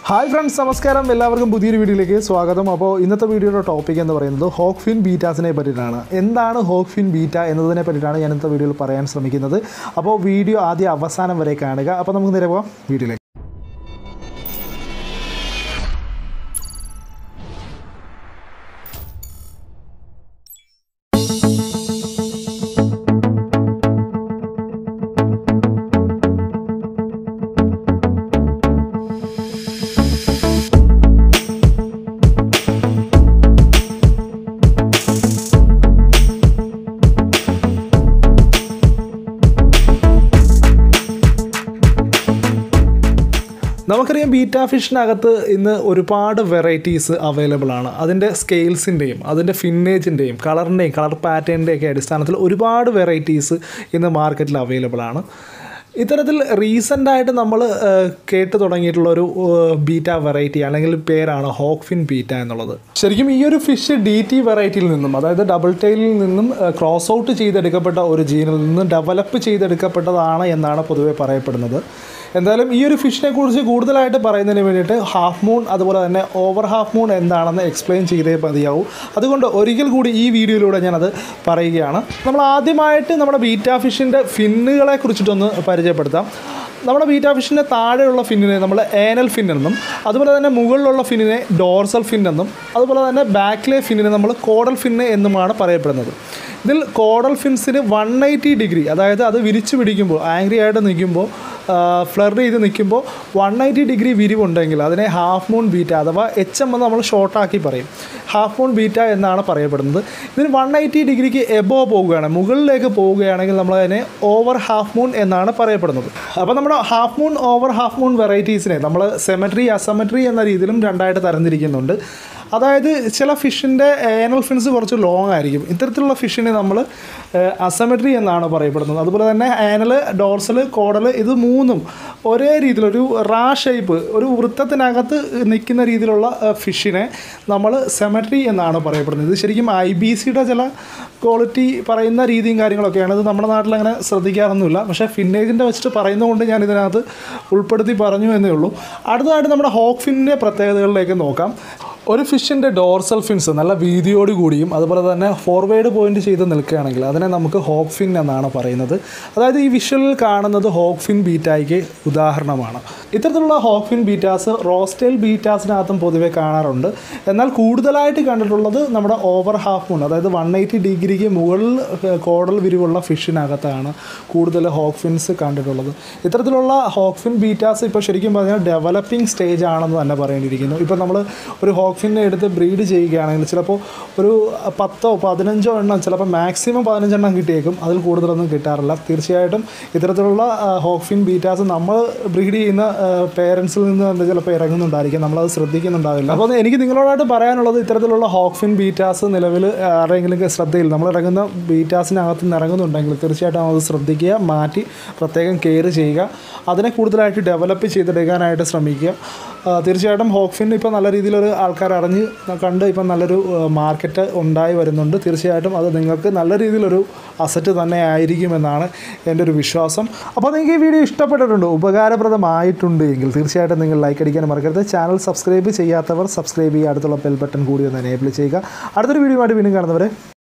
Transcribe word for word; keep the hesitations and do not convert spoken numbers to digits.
Hi friends, നമസ്കാരം എല്ലാവർക്കും പുതിയൊരു വീഡിയോയിലേക്ക് സ്വാഗതം. അപ്പോൾ ഇന്നത്തെ വീഡിയോയുടെ ടോപ്പിക് എന്ന് പറയുന്നത് ഹോക്ക്ഫിൻ ബീറ്റാസിനെ പറ്റിയിട്ടാണ്. എന്താണ് ഹോക്ക്ഫിൻ ബീറ്റ എന്നതിനെ പറ്റിയിട്ടാണ് ഞാൻ ഇന്നത്തെ വീഡിയോയിൽ പറയാൻ ശ്രമിക്കുന്നത്. അപ്പോൾ വീഡിയോ ആദ്യം അവസാനം വരെ കാണുക. അപ്പോൾ നമുക്ക് നേരെ പോകാം വീഡിയോയിലേക്ക്. നമുക്കറിയാം ബീറ്റ ഫിഷിനകത്ത് ഇന്ന് ഒരുപാട് വെറൈറ്റീസ് അവൈലബിൾ ആണ്. അതിൻ്റെ സ്കെയിൽസിൻ്റെയും അതിൻ്റെ ഫിന്നേജിൻ്റെയും കളറിൻ്റെയും കളർ പാറ്റേണിൻ്റെയൊക്കെ അടിസ്ഥാനത്തിൽ ഒരുപാട് വെറൈറ്റീസ് ഇന്ന് മാർക്കറ്റിൽ അവൈലബിൾ ആണ്. ഇത്തരത്തിൽ റീസെൻ്റായിട്ട് നമ്മൾ കേട്ട് തുടങ്ങിയിട്ടുള്ളൊരു ബീറ്റ വെറൈറ്റി അല്ലെങ്കിൽ പേരാണ് ഹോക്ക്ഫിൻ ബീറ്റ എന്നുള്ളത്. ശരിക്കും ഈ ഒരു ഫിഷ് ഡി ടി വെറൈറ്റിയിൽ നിന്നും, അതായത് ഡബിൾ ടെയിലിൽ നിന്നും ക്രോസ് ഔട്ട് ചെയ്തെടുക്കപ്പെട്ട ഒരു ജീനിൽ നിന്നും ഡെവലപ്പ് ചെയ്തെടുക്കപ്പെട്ടതാണ് എന്നാണ് പൊതുവെ പറയപ്പെടുന്നത്. എന്തായാലും ഈ ഒരു ഫിഷിനെ കുറിച്ച് കൂടുതലായിട്ട് പറയുന്നതിന് വേണ്ടിയിട്ട് ഹാഫ് മൂൺ അതുപോലെ തന്നെ ഓവർ ഹാഫ് മൂൺ എന്താണെന്ന് എക്സ്പ്ലെയിൻ ചെയ്തേ മതിയാവും. അതുകൊണ്ട് ഒരിക്കൽ കൂടി ഈ വീഡിയോയിലൂടെ ഞാനത് പറയുകയാണ്. നമ്മൾ ആദ്യമായിട്ട് നമ്മുടെ ബീറ്റ ഫിഷിൻ്റെ ഫിന്നുകളെ കുറിച്ചിട്ടൊന്ന് പരിചയപ്പെടുത്താം. നമ്മുടെ ബീറ്റ ഫിഷിൻ്റെ താഴെയുള്ള ഫിന്നിനെ നമ്മൾ ഏനൽ ഫിൻ എന്നും, അതുപോലെ തന്നെ മുകളിലുള്ള ഫിന്നിനെ ഡോർസൽ ഫിൻ എന്നും, അതുപോലെ തന്നെ ബാക്കിലെ ഫിന്നിനെ നമ്മൾ കോഡൽ ഫിന്ന് എന്നുമാണ് പറയപ്പെടുന്നത്. ഇതിൽ കോഡൽ ഫിൻസിന് വൺ എയ്റ്റി ഡിഗ്രി, അതായത് അത് വിരിച്ചു പിടിക്കുമ്പോൾ ആംഗ്രി ആയിട്ട് നിൽക്കുമ്പോൾ ഫ്ലർ ചെയ്ത് നിൽക്കുമ്പോൾ വൺ എയ്റ്റി ഡിഗ്രി വിരിവുണ്ടെങ്കിൽ അതിനെ ഹാഫ് മൂൺ ബീറ്റ അഥവാ എച്ച് എം എന്ന് നമ്മൾ ഷോർട്ടാക്കി പറയും. ഹാഫ് മൂൺ ബീറ്റ എന്നാണ് പറയപ്പെടുന്നത്. ഇതിന് വൺ എയ്റ്റി ഡിഗ്രിക്ക് എബോ പോവുകയാണ്, മുകളിലേക്ക് പോവുകയാണെങ്കിൽ നമ്മളതിനെ ഓവർ ഹാഫ് മൂൺ എന്നാണ് പറയപ്പെടുന്നത്. അപ്പോൾ നമ്മുടെ half moon over half moon വെറൈറ്റീസിനെ നമ്മൾ സെമട്രി അസമട്രി എന്ന രീതിയിലും രണ്ടായിട്ട് തരംതിരിക്കുന്നുണ്ട്. അതായത് ചില ഫിഷിൻ്റെ ഏനൽ ഫിൻസ് കുറച്ച് ലോങ് ആയിരിക്കും. ഇത്തരത്തിലുള്ള ഫിഷിനെ നമ്മൾ അസമെട്രി എന്നാണ് പറയപ്പെടുന്നത്. അതുപോലെ തന്നെ ഏനൽ, ഡോർസൽ, കോഡൽ ഇത് മൂന്നും ഒരേ രീതിയിലൊരു റാ ഷേപ്പ്, ഒരു വൃത്തത്തിനകത്ത് നിൽക്കുന്ന രീതിയിലുള്ള ഫിഷിനെ നമ്മൾ സെമട്രി എന്നാണ് പറയപ്പെടുന്നത്. ഇത് ശരിക്കും ഐ ബി സിയുടെ ചില ക്വാളിറ്റി പറയുന്ന രീതിയും കാര്യങ്ങളൊക്കെയാണ്. ഇത് നമ്മുടെ നാട്ടിൽ അങ്ങനെ ശ്രദ്ധിക്കാറൊന്നുമില്ല. പക്ഷേ ഫിന്നേജിൻ്റെ വെച്ചിട്ട് പറയുന്നതുകൊണ്ട് ഞാൻ ഇതിനകത്ത് ഉൾപ്പെടുത്തി പറഞ്ഞു എന്നേ ഉള്ളൂ. അടുത്തതായിട്ട് നമ്മുടെ ഹോക്ക് ഫിന്നിൻ്റെ പ്രത്യേകതകളിലേക്ക് നോക്കാം. ഒരു ഫിഷിൻ്റെ ഡോർസൽ ഫിൻസ് നല്ല വീതിയോട് കൂടിയും അതുപോലെ തന്നെ ഫോർവേഡ് പോയിൻ്റ് ചെയ്ത് നിൽക്കുകയാണെങ്കിൽ അതിനെ നമുക്ക് ഹോക്ക് ഫിൻ എന്നാണ് പറയുന്നത്. അതായത് ഈ വിഷ്വലിൽ കാണുന്നത് ഹോക്ക് ഫിൻ ബീറ്റായ്ക്ക് ഉദാഹരണമാണ്. ഇത്തരത്തിലുള്ള ഹോക്ക് ഫിൻ ബീറ്റാസ് റോസ്റ്റൈൽ ബീറ്റാസിനകത്തും പൊതുവെ കാണാറുണ്ട്. എന്നാൽ കൂടുതലായിട്ട് കണ്ടിട്ടുള്ളത് നമ്മുടെ ഓവർ ഹാഫ് മൂൺ, അതായത് വൺ എയ്റ്റി ഡിഗ്രിക്ക് മുകളിൽ കോഡൽ വിരിവുള്ള ഫിഷിനകത്താണ് കൂടുതൽ ഹോക്ക് ഫിൻസ് കണ്ടിട്ടുള്ളത്. ഇത്തരത്തിലുള്ള ഹോക്ക് ഫിൻ ബീറ്റാസ് ഇപ്പോൾ ശരിക്കും പറഞ്ഞാൽ ഡെവലപ്പിംഗ് സ്റ്റേജ് ആണെന്ന് തന്നെ പറയേണ്ടിയിരിക്കുന്നു. ഇപ്പോൾ നമ്മൾ ഒരു ഹോക്ക് ഫിന്നെ എടുത്ത് ബ്രീഡ് ചെയ്യുകയാണെങ്കിൽ ചിലപ്പോൾ ഒരു പത്തോ പതിനഞ്ചോ എണ്ണം, ചിലപ്പോൾ മാക്സിമം പതിനഞ്ചെണ്ണം കിട്ടിയേക്കും, അതിൽ കൂടുതലൊന്നും കിട്ടാറില്ല. തീർച്ചയായിട്ടും ഇത്തരത്തിലുള്ള ഹോക്ക് ഫിൻ ബീറ്റാസ് നമ്മൾ ബ്രീഡ് ചെയ്യുന്ന പേരൻസിൽ നിന്ന് തന്നെ ചിലപ്പോൾ ഇറങ്ങുന്നുണ്ടായിരിക്കും, നമ്മളത് ശ്രദ്ധിക്കുന്നുണ്ടാവില്ല. അപ്പോൾ എനിക്ക് നിങ്ങളോടായിട്ട് പറയാനുള്ളത്, ഇത്തരത്തിലുള്ള ഹോക്ക് ഫിൻ ബീറ്റാസ് നിലവിൽ ആരെങ്കിലും ശ്രദ്ധയിൽ നമ്മൾ ഇറങ്ങുന്ന ബീറ്റാസിനകത്ത് നിന്ന് ഇറങ്ങുന്നുണ്ടെങ്കിൽ തീർച്ചയായിട്ടും അത് ശ്രദ്ധിക്കുക, മാറ്റി പ്രത്യേകം കെയർ ചെയ്യുക, അതിനെ കൂടുതലായിട്ട് ഡെവലപ്പ് ചെയ്തെടുക്കാനായിട്ട് ശ്രമിക്കുക. തീർച്ചയായിട്ടും ഹോക്ക് ഫിൻ ഇപ്പോൾ നല്ല രീതിയിലൊരു ആൾക്കാർ അറിഞ്ഞ് കണ്ട് ഇപ്പം നല്ലൊരു മാർക്കറ്റ് ഉണ്ടായി വരുന്നുണ്ട്. തീർച്ചയായിട്ടും അത് നിങ്ങൾക്ക് നല്ല രീതിയിലൊരു അസറ്റ് തന്നെ ആയിരിക്കുമെന്നാണ് എൻ്റെ ഒരു വിശ്വാസം. അപ്പോൾ നിങ്ങൾക്ക് ഈ വീഡിയോ ഇഷ്ടപ്പെട്ടിട്ടുണ്ട്, ഉപകാരപ്രദമായിട്ടുണ്ട് എങ്കിൽ തീർച്ചയായിട്ടും നിങ്ങൾ ലൈക്ക് അടിക്കാൻ മറക്കരുത്. ചാനൽ സബ്സ്ക്രൈബ് ചെയ്യാത്തവർ സബ്സ്ക്രൈബ് ചെയ്യുക, അടുത്തുള്ള ബെൽ ബട്ടൺ കൂടി ഒന്ന് എനേബിൾ ചെയ്യുക. അടുത്തൊരു വീഡിയോ ആയിട്ട് വീണ്ടും കാണുന്നവരെ